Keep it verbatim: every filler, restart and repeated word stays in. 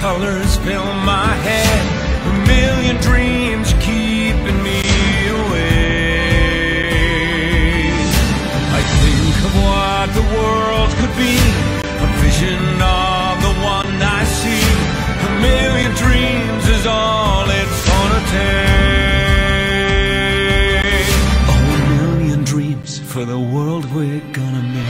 colors fill my head, a million dreams keeping me awake. I think of what the world could be, a vision of the one I see. A million dreams is all it's gonna take. Oh, a million dreams for the world we're gonna make.